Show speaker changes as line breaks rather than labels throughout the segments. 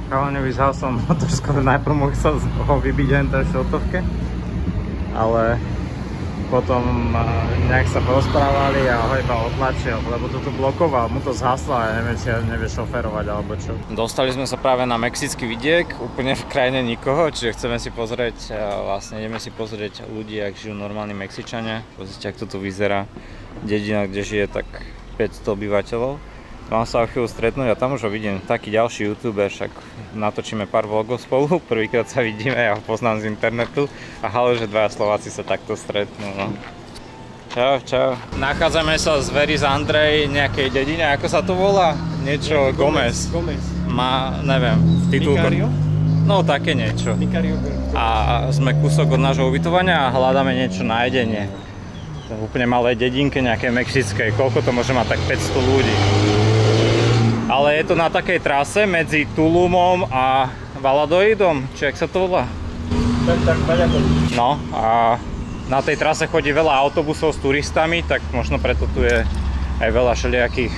Chalanovi vzal som motorskové, najprv mu chcel ho vybiť len tej šotovke, ale potom nejak sa porozprávali a ho iba otlačil, lebo to tu blokoval, mu to zhaslo a neviem, či nevie šoferovať alebo čo. Dostali sme sa práve na mexický vidiek, úplne v krajine nikoho, čiže chceme si pozrieť, vlastne ideme si pozrieť ľudí, ak žijú normálni Mexičania. Pozrite, ak to tu vyzerá. Dedina, kde žije tak 500 obyvateľov. Mám sa o chvíľu stretnúť a tam už ho vidím, taký ďalší youtuber, však natočíme pár vlogov spolu, prvýkrát sa vidíme, ja ho poznám z internetu a halo, že dvaja Slováci sa takto stretnú, no. Čau, čau. Nachádzame sa z Veris Andrej nejakej dedine, ako sa to volá? Niečo Gomez. Má, neviem, titul. No také niečo. A sme kúsok od nášho ubytovania a hľadáme niečo na jedenie. To je úplne malé dedinke, nejaké mexickej, koľko to môže mať, tak 500 ľudí. Ale je to na takej trase medzi Tulumom a Valladolidom, či jak sa to volá?
Tak, Valladolid.
No a na tej trase chodí veľa autobusov s turistami, tak možno preto tu je aj veľa všelijakých...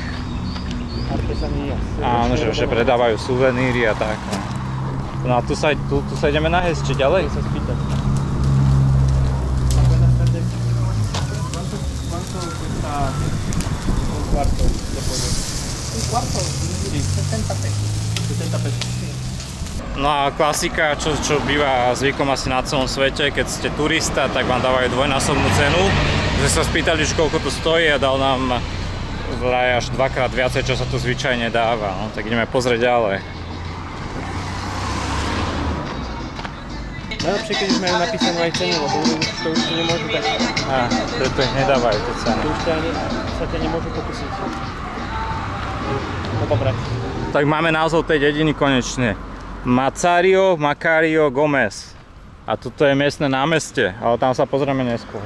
Áno, že predávajú suveníry a tak. No a tu sa ideme najesť, či ďalej?
Sa spýtať.
No a klasika, čo býva zvykom asi na celom svete, keď ste turista, tak vám dávajú dvojnásobnú cenu. Že sa spýtali, koľko to stojí a dal nám vraj až dvakrát viacej, čo sa tu zvyčajne dáva. No, tak ideme pozrieť ďalej.
Najlepšie, keď už majú napísanú aj cenu, lebo to už nemôžu tak...
Preto ich nedávajú tie ceny.
To už sa ťa nemôžu pokúsiť. Pobrať.
Tak máme názov tej dediny konečne. Macario Gomez. A toto je miestne námestie, ale tam sa pozrieme neskôr.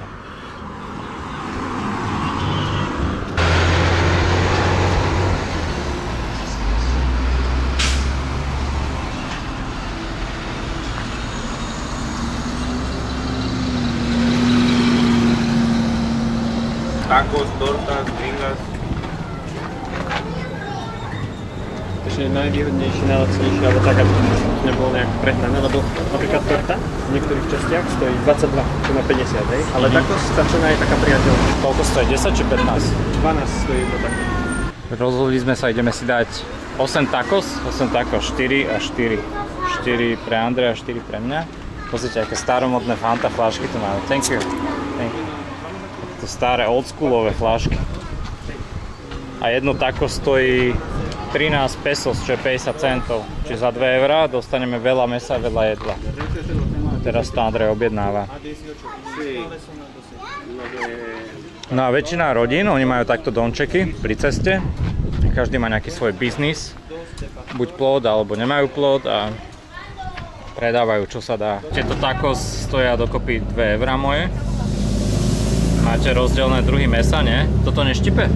Tacos, tortas, gringas.
Takže najvýhodnejšie, najlacnejšie, alebo tak, aby to nebolo nejak prehnané, lebo napríklad torta v niektorých častiach stojí 22, čo na 50, hej? Ale tacos, tá cena je taká priateľná.
Koľko stojí? 10 či 15?
12 stojí to tak.
Rozhodli sme sa, ideme si dať 8 tacos, 4 a 4. 4 pre Andreja, 4 pre mňa. Pozrite, aké staromodné Fanta fľašky tu máme. Thank you. To staré oldschoolové fľašky. A jedno taco stojí 13 pesos, čo je 50 centov. Čiže za 2 eurá dostaneme veľa mesa a veľa jedla. Teraz to Andrej objednáva. No a väčšina rodín, oni majú takto domčeky pri ceste. Každý má nejaký svoj biznis. Buď plod, alebo nemajú plod a predávajú, čo sa dá. Tieto tacos stoja dokopy 2 eurá moje. Máte rozdielne druhy mesa, nie? Toto neštipe?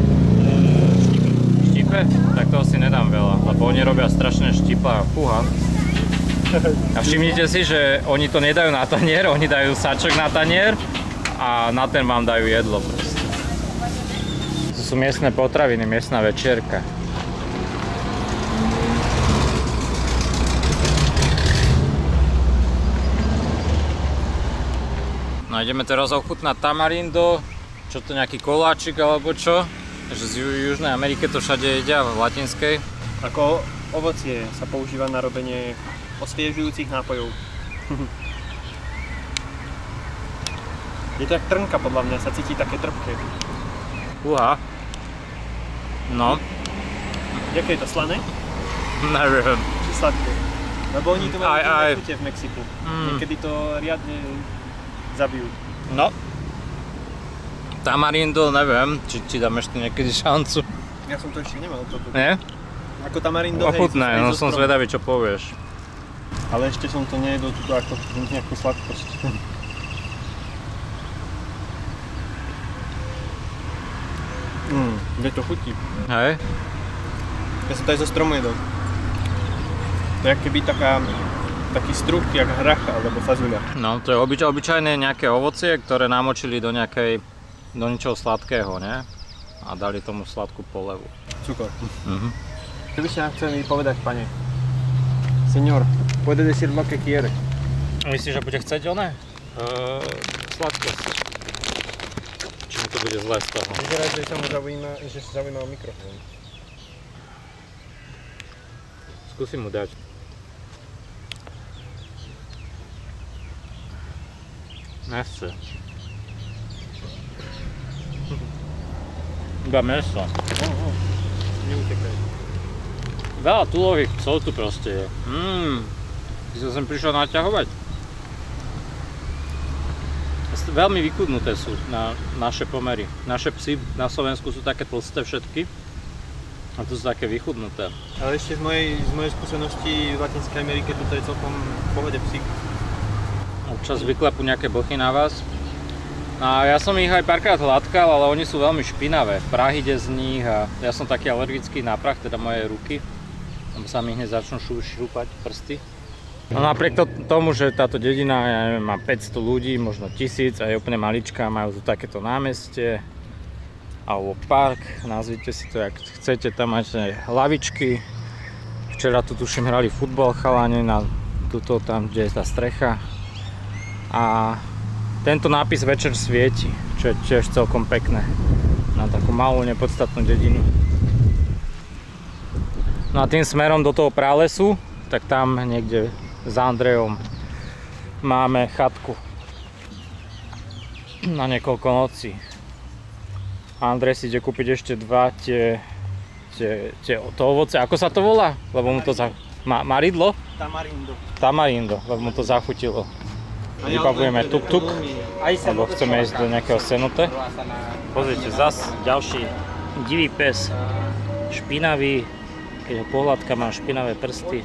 Štipe? Tak to asi nedám veľa, lebo oni robia strašne štipa a fúha. A všimnite si, že oni to nedajú na tanier, oni dajú sačok na tanier a na ten vám dajú jedlo proste. To sú miestne potraviny, miestna večierka. No ideme teraz ochutnať tamarindo, čo to nejaký koláčik alebo čo? Že z Južnej Amerike to všade jedia, v latinskej.
Ako ovocie sa používa na robenie osviežujúcich nápojov. Je to jak trnka podľa mňa, sa cíti také trpké.
Uha. No.
Jaké je to, slané?
Neviem.
Či sladké? Lebo oni to majú aj chute v Mexiku. Niekedy to riadne zabijú.
No. Tamarindo, neviem, či dám ešte niekedy šancu.
Ja som to ešte nemal toto.
Nie?
Ako tamarindo,
ochutné, no som zvedavý, čo povieš.
Ale ešte som to nejedol túto ako nejakú sladkosť. Kde to chutí.
Hej?
Ja som to aj zo stromu jedol. To je keby taký struh, jak hracha alebo fazuľa.
No, to je obyčajné nejaké ovocie, ktoré namočili do niečoho sladkého, nie? A dali tomu sladkú polevu.
Cukor. Čo by ste nám chceli povedať, pane? Señor, puede decir lo que quiere.
Myslíš, že bude chceť oné? Sladkosť. Či mi to bude zle z toho?
Vyzerá, že sa mu zaujíma mikrofón.
Skúsim mu dať. Nechce. Iba meso.
Neutekaj.
Veľa tulových psov tu proste je. Ty som sem prišiel naťahovať. Veľmi vykudnuté sú na naše pomery. Naše psy na Slovensku sú také tlsté všetky. A tu sú také vychudnuté.
Ale ešte z mojej skúsenosti v Latinskej Amerike tu je celkom v pohode psík.
Občas vyklepú nejaké blchy na vás. A ja som ich aj párkrát hladkal, ale oni sú veľmi špinavé. Prah ide z nich a ja som taký alergický na prach, teda moje ruky. Tam sa mi hneď začnú šúpať prsty. No napriek tomu, že táto dedina, ja neviem, má 500 ľudí, možno 1000 a je úplne maličká, majú tu takéto námestie alebo park, nazvite si to jak chcete, tam máte lavičky. Včera tu tuším hrali futbal chalani na tuto tam, kde je tá strecha. A tento nápis večer svieti, čo je tiež celkom pekné na takú malú nepodstatnú dedinu. No a tým smerom do toho pralesu, tak tam niekde za Andrejom máme chatku na niekoľko nocí. Andrej si ide kúpiť ešte dva to ovoce, ako sa to volá? Lebo mu to maridlo? Tamarindo, lebo mu to zachutilo. Vybavujeme tuk-tuk, alebo chceme ísť do nejakého cenote. Pozrite, zas ďalší divý pes, špinavý, keď ho pohľadka má špinavé prsty.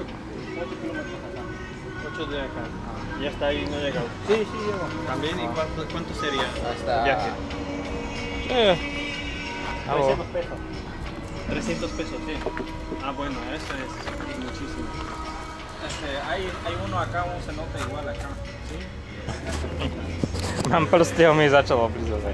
Ya está ahí, no llega. Sí, llevo. También, ¿y cuánto sería el viaje? 300 pesos. 300 pesos, sí. Ah, bueno, eso es muchísimo. Hay uno acá, un cenote igual acá. ¿Sí?
Mám prsty, ho mi začalo oblizovať.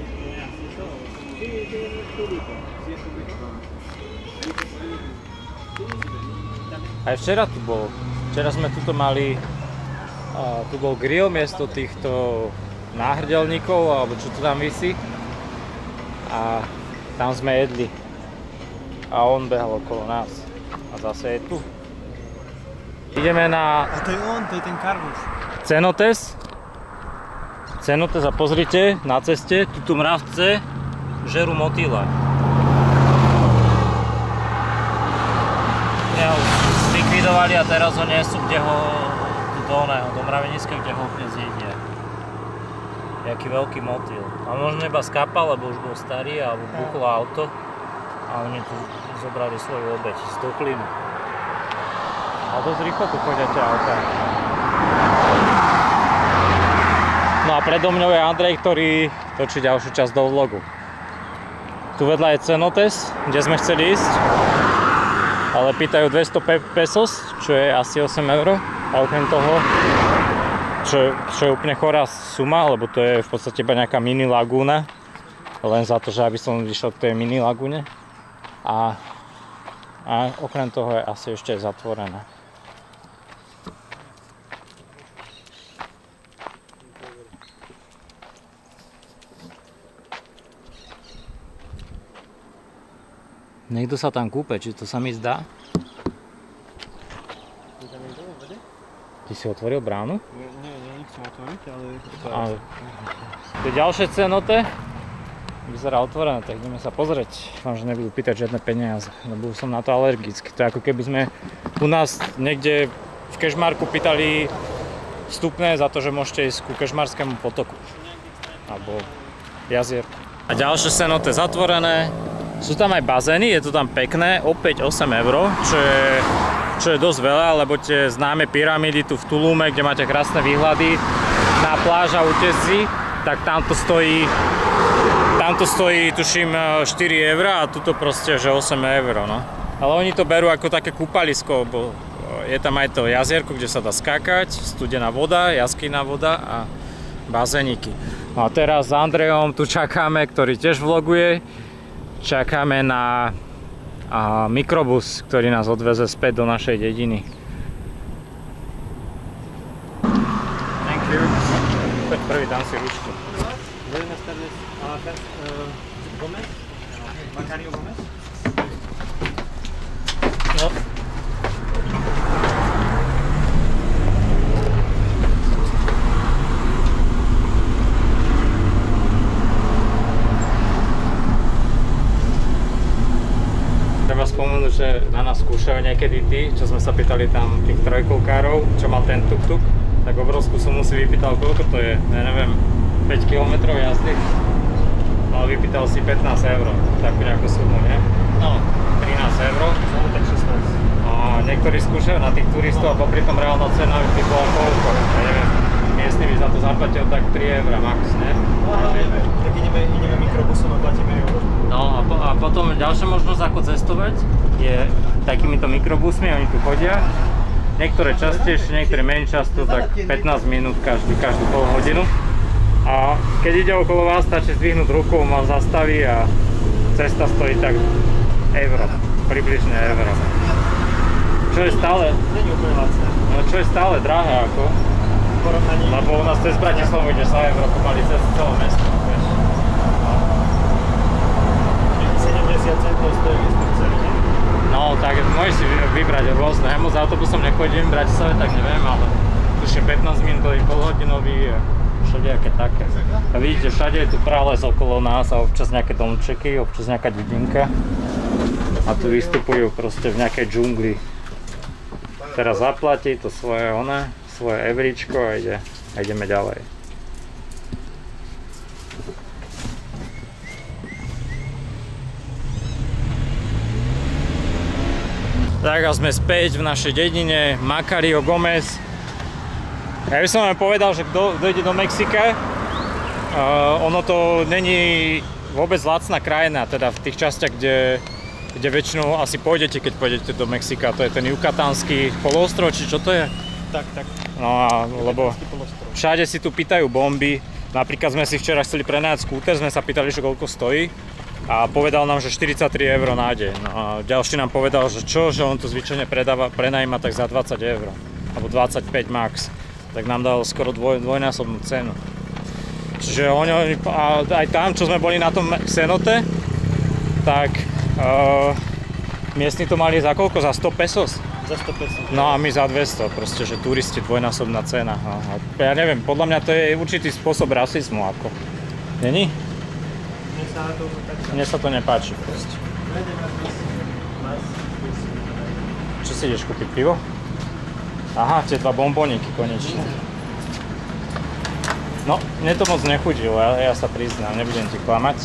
Aj včera tu bol. Včera sme tuto mali, tu bol grill miesto týchto náhrdelníkov, alebo čo tu tam visí. A tam sme jedli. A on behal okolo nás. A zase je tu. Ideme na...
A to je on, to je ten Carlos.
Cenotes. Cenotes a pozrite, na ceste, tuto mravce žerú motýle. Ja ho zlikvidovali a teraz ho nesú, kde ho do mraveniska, kde ho úplne zjedia. Jaký veľký motýl. A možno iba skápal, lebo už bol starý, alebo buchlo auto. A oni tu zobrali svoju obeť z duchlinu. A dosť rýchlo tu chodia tie autá. No a predo mňou je Andrej, ktorý točí ďalšiu časť do vlogu. Tu vedľa je Cenotes, kde sme chceli ísť. Ale pýtajú 200 pesos, čo je asi 8 €. A okrem toho, čo je úplne chorá suma, lebo to je v podstate iba nejaká mini lagúna. Len za to, že aby som vyšiel k tej mini lagúne. A okrem toho je asi ešte zatvorené. Niekto sa tam kúpe, či to sa mi zdá? Ty si otvoril bránu?
Nie, nechcem otvoriť,
A
ale...
to je ďalšie cenote. Vyzerá otvorené, tak ideme sa pozrieť. Dúfam, že nebudú pýtať žiadne peniaze, lebo som na to alergický. To je ako keby sme u nás niekde v Kežmarku pýtali vstupné za to, že môžete ísť ku Kežmarskému potoku. Alebo jazier. A ďalšie cenote zatvorené. Sú tam aj bazény, je to tam pekné, opäť 8 €, čo je dosť veľa, lebo tie známe pyramídy tu v Tulume, kde máte krásne výhľady na pláž a útesy, tak tamto stojí tuším 4 € a tuto proste že 8 €, no. Ale oni to berú ako také kúpalisko, bo je tam aj to jazierko, kde sa dá skákať, studená voda, jaskyná voda a bazéniky. No a teraz s Andrejom tu čakáme, ktorý tiež vloguje. Čakáme na mikrobus, ktorý nás odveze späť do našej dediny. Poď prvý, dám si ručku.
Buenas tardes. Gómez? Macario Gómez?
No. Treba spomenúť, že na nás skúšajú niekedy tí, čo sme sa pýtali tam tých trojkolkárov, čo mal ten tuk-tuk, tak obrovskú sumu si vypýtal, koľko to je, ja neviem, 5 km jazdy, ale vypýtal si 15 €, takú nejakú sumu, nie? No, 13 €.
No, tak 16.
A niektorí skúšajú na tých turistov a popri tom reálna cena by bola koľko, ja neviem, miestni by za to zaplatil tak 3 € max, nie?
No, ale tak ideme mikrobusom a platíme euro.
No a potom ďalšia možnosť ako cestovať je takýmito mikrobusmi, oni tu chodia. Niektoré častejšie, niektoré menej často, tak 15 minút každú pol hodinu. A keď ide okolo vás, stačí zdvihnúť ruku, on vás zastaví a cesta stojí tak euro, približne euro. Čo je stále?
Není úplne lacné.
No čo je stále drahé ako?
V porovnaní.
Lebo u nás cez Bratislavu ide za euro pomaly cez celé mesto, vieš.
70 centov stojí instrukcia, nie?
No tak môžeš si vybrať rôzne. Ja moc autobusom nechodím v Bratislave, tak neviem, ale tuším 15 minútový, polhodinový a všelijaké také. A vidíte, všade je tu prales okolo nás a občas nejaké domčeky, občas nejaká dedinka. A tu vystupujú proste v nejakej džungli. Teraz zaplatí to svoje evričko a ideme ďalej. Tak a sme späť v našej dedine Macario Gómez. Ja by som vám povedal, že kto ide do Mexika, ono to není vôbec lacná krajina, teda v tých častiach, kde väčšinou asi pôjdete, keď pôjdete do Mexika. To je ten Yucatánsky poloostrov, či čo to je?
Tak.
No a lebo všade si tu pýtajú bomby. Napríklad sme si včera chceli prenajať skúter, sme sa pýtali, že koľko stojí. A povedal nám, že 43 € na deň. No a ďalší nám povedal, že on to zvyčajne prenajíma tak za 20 €, alebo 25 max. Tak nám dal skoro dvojnásobnú cenu. Čiže oni, aj tam, čo sme boli na tom cenote, tak miestni to mali za koľko? Za 100 pesos?
Za 100 pesos.
No a my za 200, proste, že turisti dvojnásobná cena. A ja neviem, podľa mňa to je určitý spôsob rasizmu, ako. Není? Mne sa to nepáči proste. Čo si ideš kúpiť, pivo? Aha, tie 2 bombóniky konečne. No, mne to moc nechutilo, ja sa priznám, nebudem ti klamať.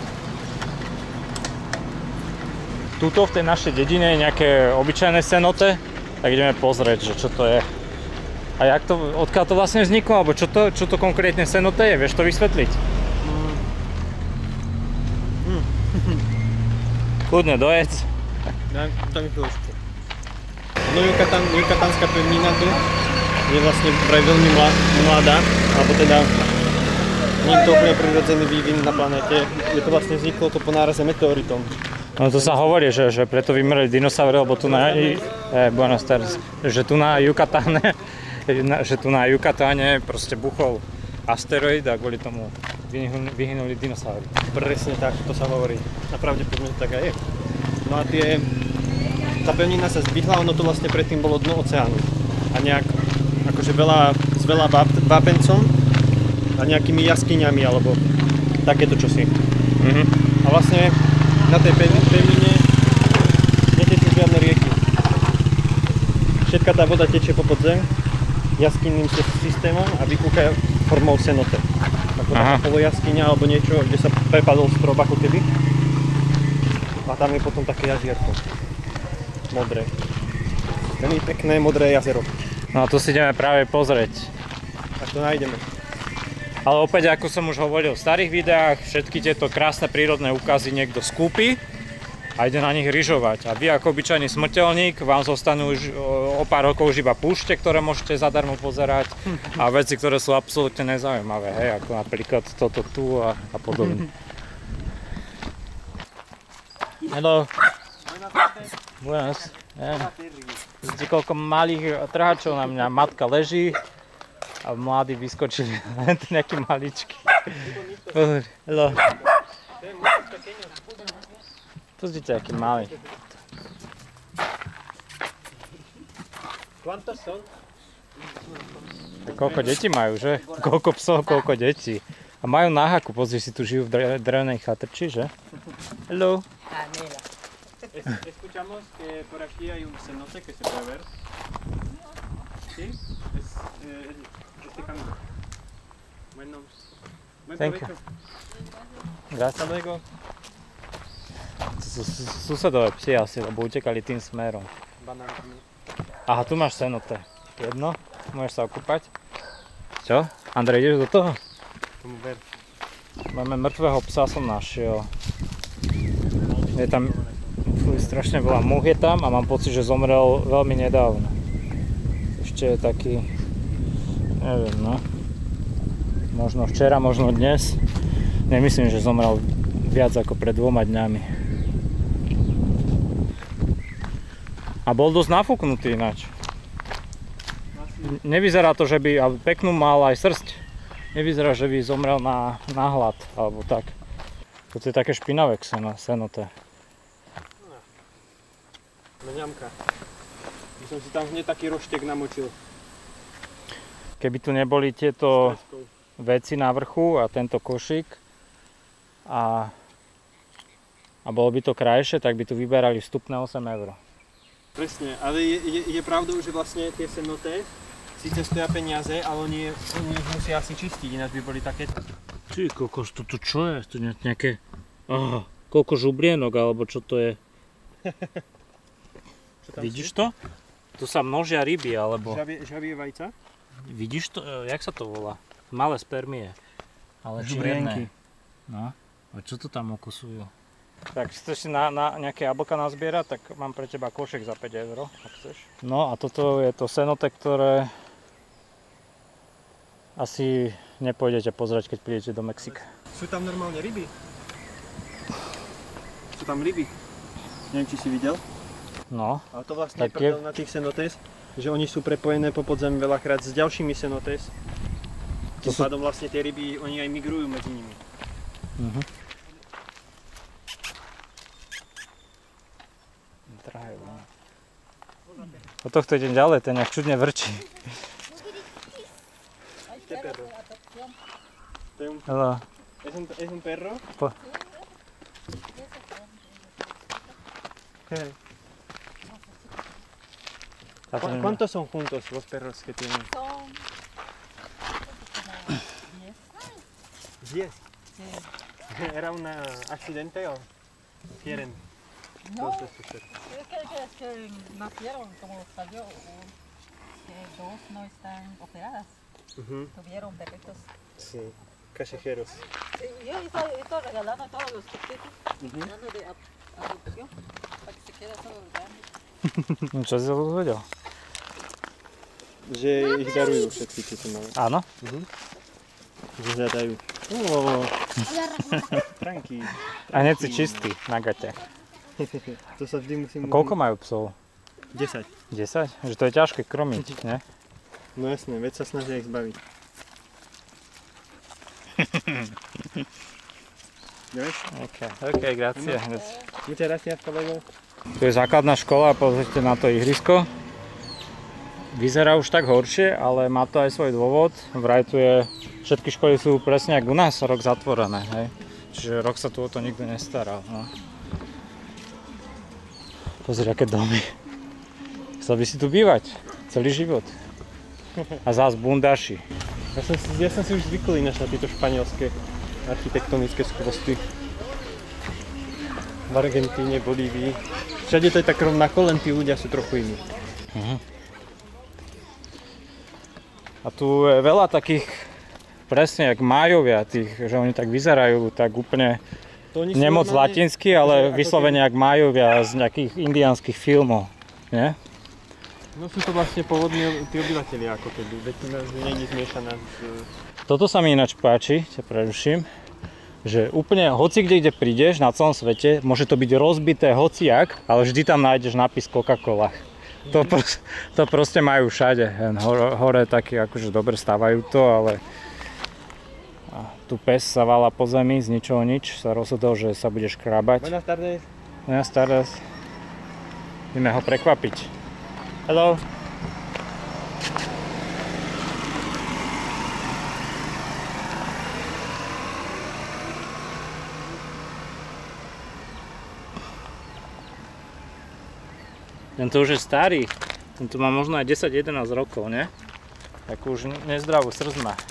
Tuto v tej našej dedine je nejaké obyčajné cenote, tak ideme pozrieť, že čo to je. A odkiaľ to vlastne vzniklo, alebo čo to konkrétne cenote je, vieš to vysvetliť? Kľudne dojedz.
Daj mi chvíľočku. No Yucatánska pevnina tu je vlastne vraj veľmi mladá, alebo teda nie je to úplne prirodzený vývin na planéte. Je to vlastne vzniklo to po náraze meteoritom.
No to sa hovorí, že preto vymreli dinosaury, lebo tu na Buenos Aires, že tu na Yucatáne proste buchol asteroid a kvôli tomu vyhynuli dinosaury.
Presne tak, to sa hovorí. A pravdepodobne to tak aj je. No a tá pevnina sa zdvihla, ono to vlastne predtým bolo dno oceánu. A nejak, akože s veľa vápencom a nejakými jaskyňami, alebo takéto čosi. A vlastne na tej pevnine netečú žiadne rieky. Všetka tá voda tečie po podzem jaskynným systémom a vypúka formou cenote. Ako taká polojaskyňa alebo niečo, kde sa prepadol strop ako keby. A tam je potom také jazierko. Modré. Veľmi pekné modré jazero.
No a tu si ideme práve pozrieť.
Až to nájdeme.
Ale opäť, ako som už hovoril v starých videách, všetky tieto krásne prírodné úkazy niekto skúpi a ide na nich ryžovať. A vy ako obyčajný smrteľník, vám zostanú už o pár rokov už iba púšte, ktoré môžete zadarmo pozerať a veci, ktoré sú absolútne nezaujímavé, hej, ako napríklad toto tu a podobne. Hello. Buenas. Vidíte, koľko malých trhačov na mňa. Matka leží, A mladí vyskočili, len to nejaký maličký. Pozri, hello. Pozrite, aký malý.
¿Cuántos son?
Koľko detí majú, že? Koľko psov, koľko detí. A majú náhaku, pozri si, tu žijú v drevenej chatrči, že? Hello.
Escuchamos que por aquí hay un cenote que se puede ver. Sí, este camino. Bueno, buen
Thank you.
provecho.
Grazie.
Hasta luego.
To sú susedové psi asi, lebo utekali tým smerom.
Banánky.
Aha, tu máš cenote. Jedno, môžeš sa okúpať. Čo? Andrej, ideš do toho?
Tomu ver.
Máme mŕtvého psa, som našiel. Je tam strašne veľa múch je tam a mám pocit, že zomrel veľmi nedávno. Ešte je taký, neviem, no. Možno včera, možno dnes. Nemyslím, že zomrel viac ako pred 2 dňami. A bol dosť nafúknutý ináč. Nevyzerá to, že by, ale peknú mal aj srsť. Nevyzerá, že by zomrel na hlad, alebo tak. Toto je také špinavé senote.
Mňamka. By som si tam hneď taký roštek namočil.
Keby tu neboli tieto veci na vrchu a tento košík a bolo by to krajšie, tak by tu vyberali vstupné 8 €.
Presne, ale je pravdou, že vlastne tie cenoty síce stoja peniaze, ale oni ich musia asi čistiť, ináč by boli také...
Ty kokos, toto čo je? To je nejaké... Aha, koľko žublienok, alebo čo to je? Vidíš to? Tu sa množia ryby, alebo...
Žabie vajca?
Vidíš to? Jak sa to volá? Malé spermie. Ale čierne. No. A čo to tam okusujú? Tak chceš si na nejaké jablka nazbierať, tak mám pre teba košek za 5 €, ak chceš. No a toto je to cenote, ktoré asi nepôjdete pozrieť, keď prídete do Mexika.
Sú tam normálne ryby. Sú tam ryby. Neviem, či si videl.
No.
Ale to vlastne je prdel na tých cenotes, že oni sú prepojené po podzemí veľakrát s ďalšími cenotes. Tým pádom vlastne tie ryby, oni aj migrujú medzi nimi.
O tohto idem ďalej, ten nejak čudne vrčí. Hello.
Es un perro? Okay. ¿Cuántos son juntos los perros que tienen?
Son
10. Sí. ¿Era un accidente o quieren?
No,
Dos de estos perros.
es que nacieron como salió, que 2 no están operadas, tuvieron perritos.
Sí, callejeros.
Sí, yo estoy regalando a todos los chiquitos, dando de adopción, para que se quede solo grande.
Čo si sa dozvedel?
Že ich darujú všetky tieto malé.
Áno?
Že hľadajú. Franky.
A hneď si čistý na gate.
To sa vždy musím...
Koľko majú psov?
10.
10? Že to je ťažké kromiť, nie?
No jasné, veď sa snažia ich zbaviť.
Ok, grazie.
Muchas gracias, kolego.
Tu je základná škola, pozrite na to ihrisko. Vyzerá už tak horšie, ale má to aj svoj dôvod. Vraj tu je, všetky školy sú presne ako u nás, rok zatvorené, hej. Čiže rok sa tu o to nikto nestaral, no. Pozri, aké domy. Chcel by si tu bývať celý život. A zás bundaši.
Ja som si už zvykol ináč na tieto španielské architektonické skvosty. V Argentíne, Bolívii. Všade to je tak rovnako, len tí ľudia sú trochu iní.
A tu je veľa takých, presne jak Májovia, tých, že oni tak vyzerajú tak úplne nemoc latinsky, ale vyslovene jak Májovia z nejakých indiánskych filmov, nie?
No sú to vlastne pôvodní tí obyvatelia, ako keby, väčšina nie je zmiešaná s...
Toto sa mi ináč páči, ťa preruším, že úplne hoci kde prídeš na celom svete, môže to byť rozbité hociak, ale vždy tam nájdeš nápis Coca-Cola. To proste majú všade. Hore takí akože dobre stávajú to, ale tu pes sa vála po zemi z ničoho nič. Sa rozhodol, že sa bude škrabať.
Buenas tardes.
Buenas tardes. Ideme ho prekvapiť. Hello. Tento už je starý, tento má možno aj 10-11 rokov, ne? Takú už nezdravú srdc má.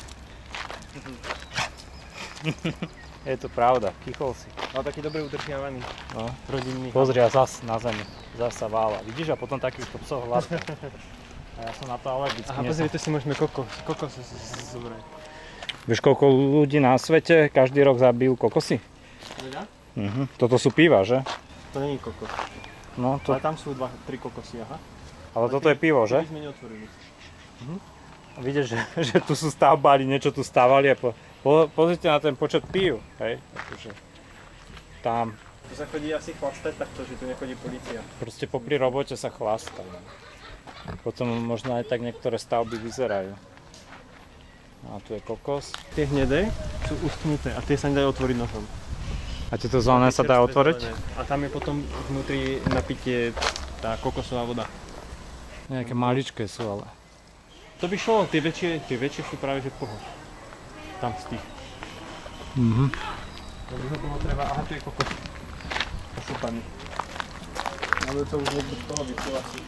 Je to pravda, kýchol si.
Ale taký dobre udržiavaný.
No.
Rodinný.
Pozri, a zas na zemi, zas sa vála. Vidíš, a potom takýchto psov hladká. A ja som na to alergický.
Aha, pozri, tu si môžeme kokos zobrať.
Vieš, koľko ľudí na svete každý rok zabijú kokosy?
Veľa?
Toto sú piva, že?
To není kokos.
No, to...
Ale tam sú 2-3 kokosy, aha.
Ale toto je pivo, že?
To by sme neotvorili.
Vidíš, že tu sú stavbári, niečo tu stávali a pozrite na ten počet pív, hej? Akože tam.
Tu sa chodí asi chlastať takto, že tu nechodí polícia.
Proste popri robote sa chlastá. Potom možno aj tak niektoré stavby vyzerajú. A tu je kokos.
Tie hnedé sú uschnuté a tie sa nedajú otvoriť nožom.
A tieto zelené sa dá otvoriť?
A tam je potom vnútri napitie tá kokosová voda.
Nejaké maličké sú, ale...
To by šlo, tie väčšie sú práve že pohod. Tam z tých. To by ho bolo treba, aha, tu je kokos. Posúpaný. Ale to už niekto z toho vypil asi.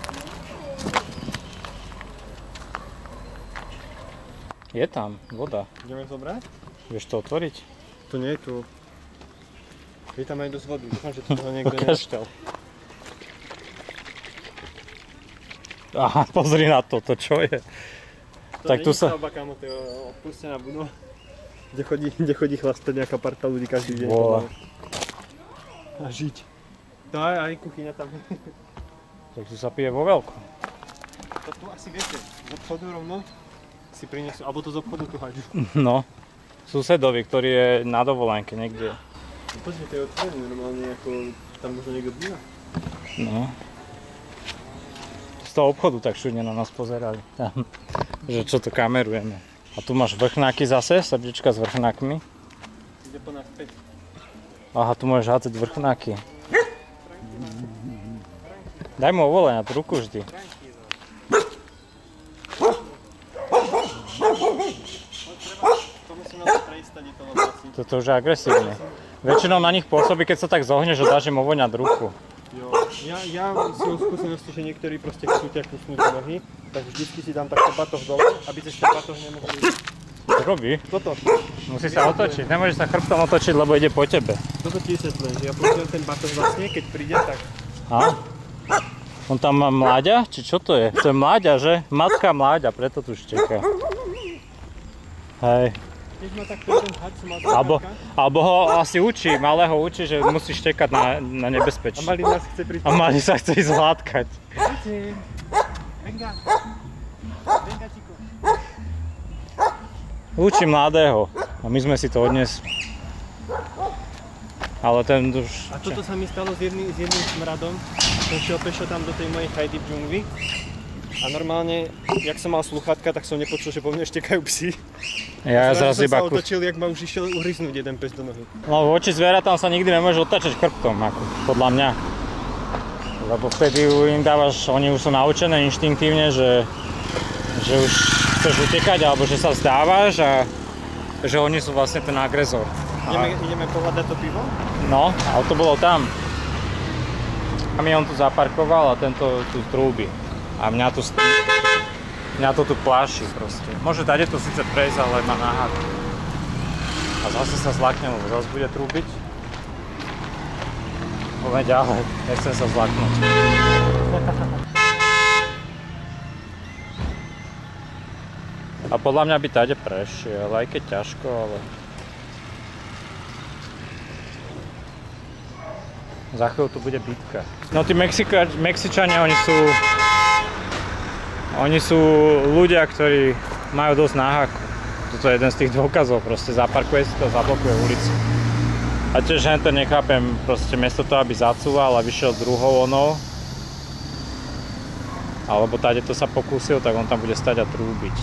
Je tam voda.
Ideme zobrať?
Vieš to otvoriť?
To nie je tu. Je tam aj dosť vody, dúfam, že to niekto
nenaštel. Aha, pozri na to, čo je.
To
tak tu sa...
stavba, kámo, to je opustená budova, kde chodí chlastať nejaká parta ľudí každý deň. A žiť. To aj kuchyňa tam.
Tak tu sa pije vo veľkom.
To tu asi viete, z obchodu rovno si prinesú, alebo to z obchodu tu haďu.
No, susedovi, ktorý je na dovolenke niekde.
Počkej, to je otvorené normálne, ako tam možno niekto býva.
No. Z toho obchodu tak všudne na nás pozerali. Tam, že čo to kamerujeme. A tu máš vrchnáky zase, srdiečka s vrchnákmi.
Ide po nás späť.
Aha, tu môžeš hádzať vrchnáky. Daj mu ovolenia, tú ruku vždy.
To musím na to preistať, je to vlastne.
Toto už je agresívne. Väčšinou na nich pôsobí, keď sa tak zohneš, že dáš im ovoňať ruku.
Jo, ja si o skúsenosti, že niektorí proste chcú ťa kusnúť do nohy, tak vždycky si dám takto batoh dole, aby cez ten batoh nemohli...
Čo robí?
Toto.
Musí sa otočiť, nemôžeš sa chrbtom otočiť, lebo ide po tebe.
Toto ti vysvetľujem, že ja používam ten batoh vlastne, keď príde, tak...
A? On tam má mláďa? Či čo to je? To je mláďa, že? Matka mláďa, preto tu šteká. Hej.
Keď ma takto jeden hač, som mal
Alebo ho asi učí, malého učí, že musí štekať na nebezpečí.
A malý nás chce pritiahnuť.
A malý sa chce ísť hladkať.
Venga. Venga, chico.
Učí mladého. A my sme si to odnesli. Ale ten už...
A toto sa mi stalo s jedným smradom. Som šiel pešo tam do tej mojej chajdy v džungli. A normálne, jak som mal sluchátka, tak som nepočul, že po mne štekajú psi.
Ja zrazu iba
som sa otočil, jak ma už išiel uhryznúť jeden pes do nohy.
No voči zvieratám sa nikdy nemôže otáčať chrbtom, ako, podľa mňa. Lebo vtedy im dávaš, oni už sú naučené inštinktívne, že už chceš utekať, alebo že sa vzdávaš a že oni sú vlastne ten agresor.
Ideme pohľadať to pivo?
No, ale to bolo tam. Kamión tu zaparkoval a tento tu trúbi. A mňa to tu pláši proste. Môže tady to síce prejsť, ale má náhad. A zase sa zlaknem, lebo zase bude trúbiť. Poďme ďalej, nechcem sa zlaknúť. A podľa mňa by tady prešiel, aj keď ťažko, ale... Za chvíľu tu bude bitka. No tí Mexičania, oni sú ľudia, ktorí majú dosť náhaku. Toto je jeden z tých dôkazov, proste zaparkuje si to, zablokuje ulicu. A tiež hen to nechápem, proste miesto toho, aby zacúval a vyšiel druhou onou, Alebo tady to sa pokúsil, tak on tam bude stať a trúbiť.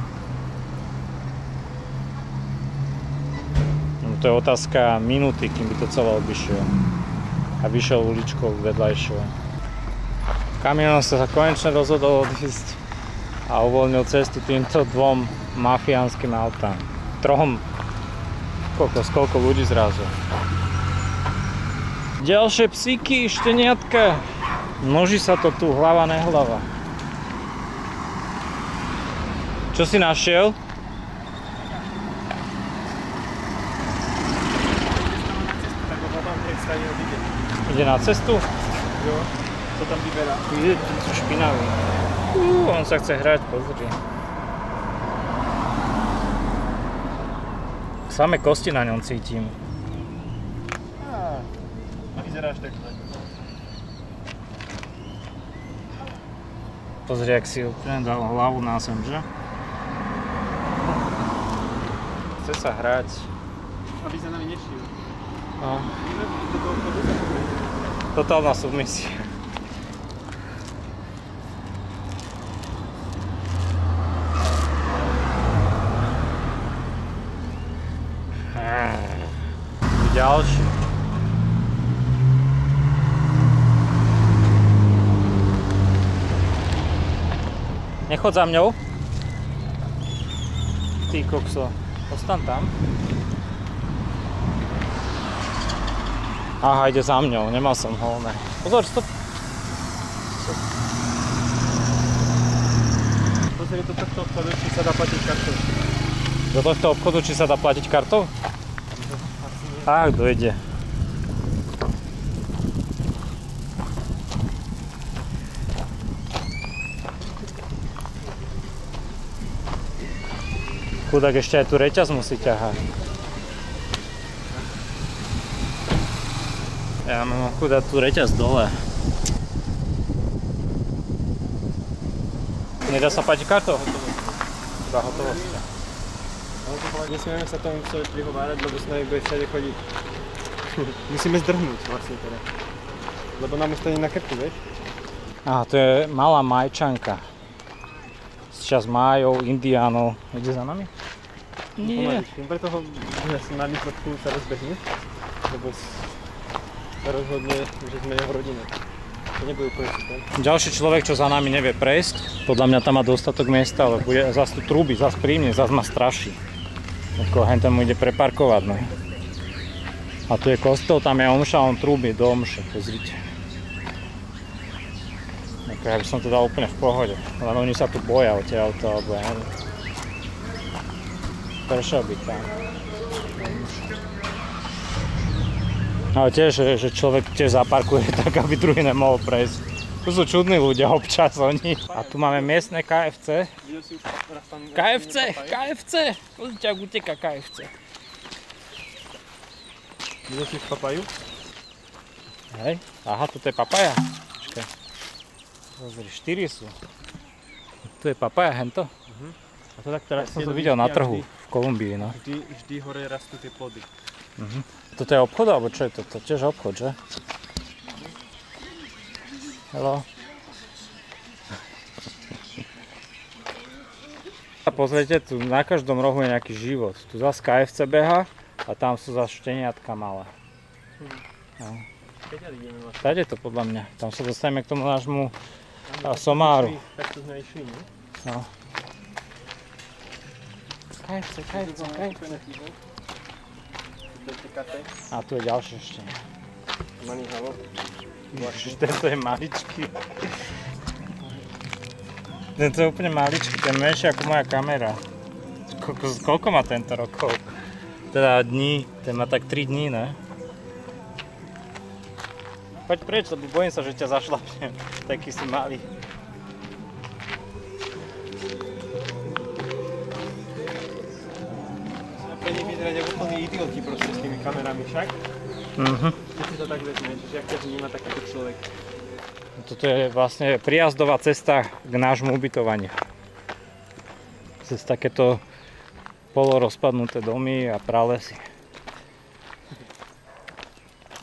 No, to je otázka minúty, kým by to celé obišiel. A vyšiel uličkou vedľajšou. Kamión sa konečne rozhodol odísť a uvoľnil cestu týmto dvom mafiánskym autám. Trom. Koľko ľudí zrazu. Ďalšie psíky, šteniatka. Množí sa to tu, hlava nehlava. Čo si našiel? Ide na cestu?
Jo, co tam vyberá?
Ide, tu sú špinaví. On sa chce hrať, pozri. Samé kosti na ňom cítim.
A vyzeráš takhle.
Pozri, jak si úplne dal hlavu na zem, že? Chce sa hrať.
Aby za nami nešiel.
No. Totálna submisia. Ďalší. Nechod za mňou. Ty kokso, ostan tam. Aha, ide za mňou, nemal som ho, ne. Pozor, stop.
Pozri do tohto obchodu, či sa dá platiť kartou.
Do tohto obchodu, či sa dá platiť kartou? Tak, dojde. Chudák ešte aj tu reťaz musí ťahať. Ja mám chudák tu reťaz dole. Nedá sa platiť kartou? Iba hotovosť.
Nesmieme sa tomu musieť prihovárať, lebo s nami bude všade chodiť. Musíme zdrhnúť vlastne teda. Lebo nám ustane na krku, vieš?
Aha, to je malá majčanka. Zčas májov, indiánov. Ide za nami? Nie.
Preto ho asi na výsledku sa rozbehne, lebo sa rozhodne, že sme jeho rodina. To nebude úplne super.
Ďalší človek, čo za nami nevie prejsť, podľa mňa tam má dostatok miesta, ale bude zase tu trúbi, zase pri mne, zase ma straší. Ako hen tam ide preparkovať, no. A tu je kostol, tam je omša, on trúbi do omše, pozrite. Ako ja by som to dal úplne v pohode, len oni sa tu boja o tie auta, alebo ja neviem. Prečo byť tam? Ale tiež, že človek tiež zaparkuje tak, aby druhý nemohol prejsť. Tu sú čudní ľudia občas oni. A tu máme miestne KFC. KFC! Pozrite, ak uteká KFC.
Videl si papajú?
Hej, aha, toto je papaja. Počkaj. Pozri, 4 sú. Tu je papaja, hento. A to tak teraz som to videl na trhu v Kolumbii, no.
Vždy hore rastú tie plody.
Toto je obchod, alebo čo je toto? Tiež obchod, že? Hello. A pozrite, tu na každom rohu je nejaký život. Tu zase KFC beha a tam sú zase šteniatka malé. No. Tady je to podľa mňa. Tam sa dostaneme k tomu nášmu somáru.
Tak to sme išli, nie?
No. KFC. A tu je ďalšie ešte.
Malý halo.
Tento je maličký. Tento je úplne maličký, ten menší ako moja kamera. Koľko má tento rokov? Teda dní, ten má tak 3 dní, ne? Poď preč, lebo bojím sa, že ťa zašlapnem. Taký si malý.
Pre nich vyzerať ako plný idioti proste s tými kamerami však. Keď si to tak vezme, že jak ťa vníma takýto človek.
Toto je vlastne prijazdová cesta k nášmu ubytovaniu. Cez takéto polorozpadnuté domy a pralesy.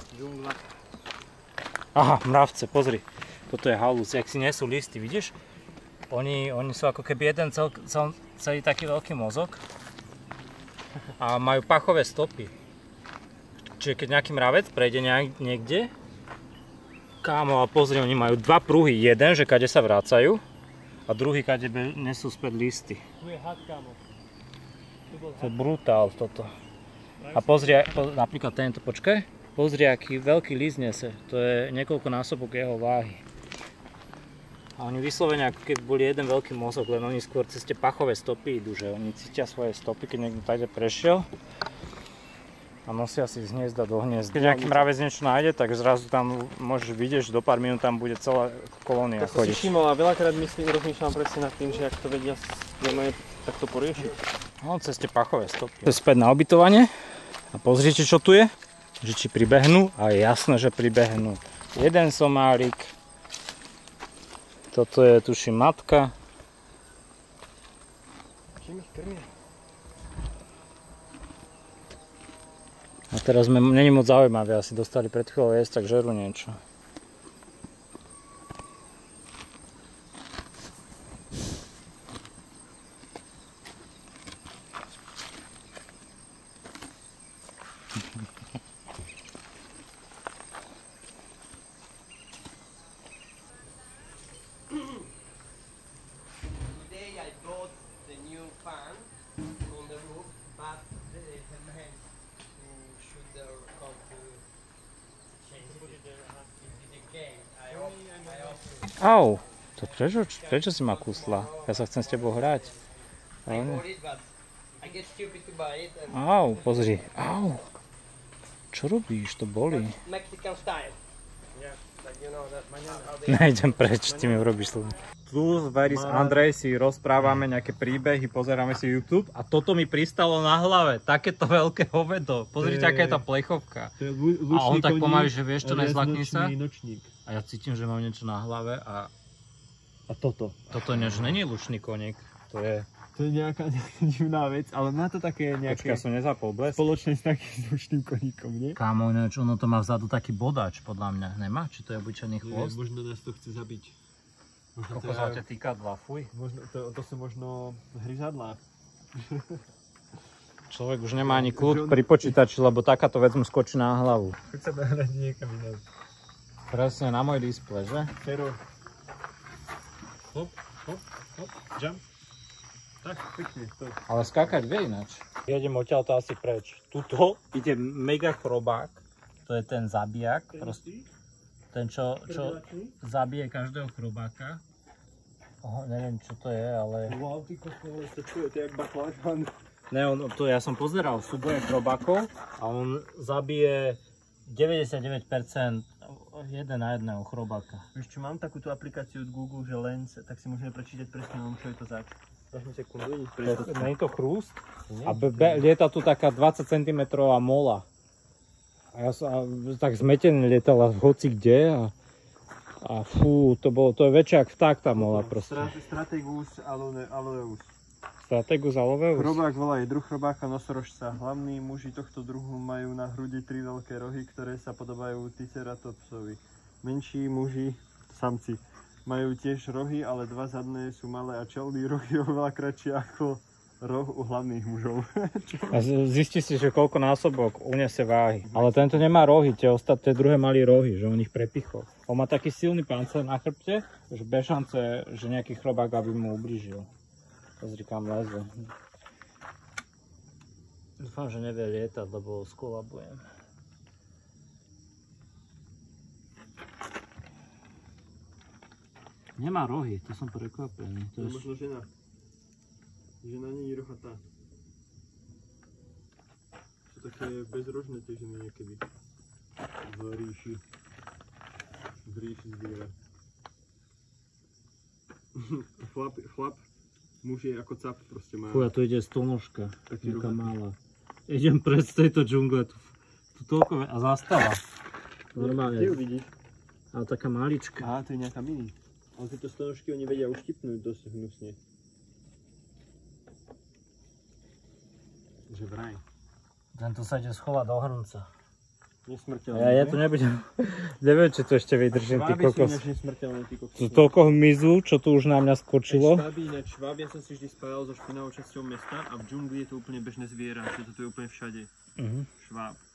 Aha, mravce, pozri. Toto je halus, jak si nesú listy, vidíš? Oni sú ako keby jeden celý taký veľký mozog a majú pachové stopy. Čiže keď nejaký mravec prejde niekde, kámo, a pozri, oni majú dva pruhy. Jeden, že kade sa vracajú, a druhý, kade nesú späť listy.
Tu je had, kámo.
To je brutál toto. A pozri, napríklad tento, počkaj, pozri, aký veľký list nese. To je niekoľko násobok jeho váhy. A oni vyslovene ako keby boli jeden veľký mozog, len oni skôr cez tie pachové stopy idú, že oni cítia svoje stopy, keď niekto tady prešiel a nosia si z hniezda do hniezda. Keď nejaký mravec niečo nájde, tak zrazu tam môžeš vidieť, že do pár minút tam bude celá kolónia chodiť.
To si všimol a veľakrát rozmýšľam presne nad tým, že ak to vedia takto poriešiť.
No, cez tie pachové stopy. Späť na ubytovanie a pozrite, čo tu je, že či pribehnú, a je jasné, že pribehnú. Jeden somálik. Toto je, tuším, matka.
Čím ich krmia?
A teraz není moc zaujímavé, asi dostali pred chvíľou jesť, tak žerú niečo. Au, to prečo si ma kusla? Ja sa chcem s tebou hrať. Au, pozri. Au. Čo robíš? To boli. Nejdem preč, ty mi urobíš slovo. Tu s Andrej si rozprávame nejaké príbehy, pozeráme si YouTube a toto mi pristalo na hlave. Takéto veľké hovedo. Pozrite, aká je tá plechovka. A on tak pomaly, že vieš čo, nezlakni sa. A ja cítim, že mám niečo na hlave a toto. Toto není lučný koník. To je
nejaká divná vec, ale má to také nejaké...
Počkaj, som nezapol blesk.
Spoločné s takým lučným koníkom, nie?
Kámo, ináč ono to má vzadu taký bodač, podľa mňa. Nemá? Či to je obyčajný chvost?
Možno nás to chce zabiť.
Koľko sa ťa týkadla, fuj.
To sú možno hryzadlá.
Človek už nemá ani kľud pri počítači, lebo takáto vec mu skočí na hlavu.
Chceme hrať niekam inak.
Presne na môj displej, že?
Fero. Hop, hop, hop, jump. Tak, pekne to.
Ale skákať vie ináč. Jedem odtiaľto asi preč. Tuto ide mega chrobák. To je ten zabijak. Ten, čo zabije každého chrobáka. Neviem, čo to je, ale...
Wow, ty kokole, to je jak baklažan.
Ne, ja som pozeral súboje chrobákov a on zabije 99% jeden na jedného chrobáka.
Vieš čo, mám takúto aplikáciu od Google, že Lens, tak si môžeme prečítať presne, čo je to zač. Dáš mi sekundu,
nie je to chrúst? A lieta tu taká 20 cm mola. A ja som tak zmetený lietala hoci kde a fú, to je väčšie jak vták tá mola proste.
Strategus aloeus.
Strategus aloeus?
Chrobák volá je druh chrobáka nosorožca. Hlavní muži tohto druhu majú na hrudi 3 veľké rohy, ktoré sa podobajú Triceratopsovi. Menší muži, samci, majú tiež rohy, ale dva zadné sú malé a čelný roh je oveľa kratšie ako roh u hlavných mužov.
A zistí si, že koľko násobok uniesie váhy. Ale tento nemá rohy, tie ostatné druhé mali rohy, že on ich prepichol. On má taký silný pancer na chrbte, že bez šance, že nejaký chrobák aby mu ublížil. Pozri, kam leze. Dúfam, že nevie lietať, lebo skolabujem. Nemá rohy, to som prekvapený.
To je možno žena. Žena nie je rohatá. Sú také bezrožné tie ženy niekedy. V ríši zviera. Chlap, muž je ako cap, proste má.
Fuj, a tu ide stonožka, taká malá. Idem pred z tejto džungle, tu toľko a zastala. Normálne.
Ty ju vidíš?
Ale taká malička.
Á, to je nejaká mini. Ale tieto stonožky oni vedia uštipnúť dosť hnusne. Že vraj.
Tento sa ide schovať do hrnca.
Nesmrteľný.
Ja to nebudem, neviem, či to ešte vydržím, ty
Šváby sú
kokos.
ináč nesmrteľné, ty kokos.
To toľko hmyzu, čo tu už na mňa skočilo.
Šváb, ja som si vždy spájal so špinavou časťou mesta a v džungli je to úplne bežné zviera, že toto je úplne všade. Šváb.